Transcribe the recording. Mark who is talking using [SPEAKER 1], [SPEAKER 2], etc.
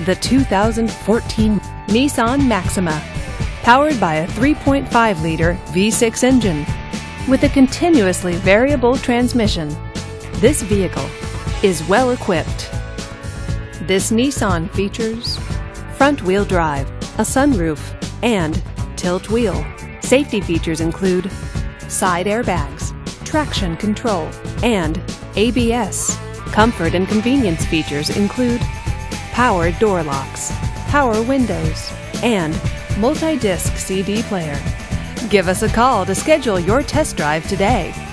[SPEAKER 1] the 2014 Nissan Maxima. Powered by a 3.5-liter V6 engine with a continuously variable transmission, this vehicle is well equipped. This Nissan features front-wheel drive, a sunroof, and tilt wheel. Safety features include side airbags, traction control, and ABS. Comfort and convenience features include power door locks, power windows, and multi-disc CD player. Give us a call to schedule your test drive today.